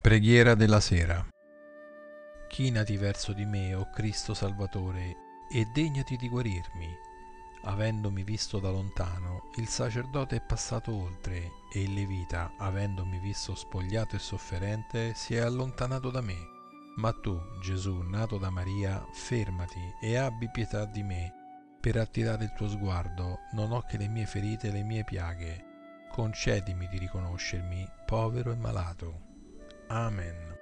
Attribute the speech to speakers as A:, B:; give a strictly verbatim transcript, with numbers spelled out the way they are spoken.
A: Preghiera della sera. Chinati verso di me, o Cristo Salvatore, e degnati di guarirmi. Avendomi visto da lontano, il sacerdote è passato oltre, e il levita, avendomi visto spogliato e sofferente, si è allontanato da me. Ma tu, Gesù, nato da Maria, fermati e abbi pietà di me. Per attirare il tuo sguardo, non ho che le mie ferite e le mie piaghe. Concedimi di riconoscermi povero e malato. Amen.